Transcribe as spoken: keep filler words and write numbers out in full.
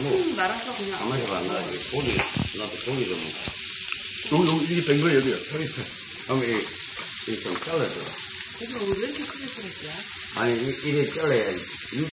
푹 말아서 그냥. 가만히서 안 나지. 고기, 나도 고기 좀. 여기, 여기, 이게 된 거예요, 여기요? 여기 있어요. 그럼 이, 이 좀 잘라줘. 고기가 왜 이렇게 크게 썰었지? 아니, 이, 이래 잘라야지.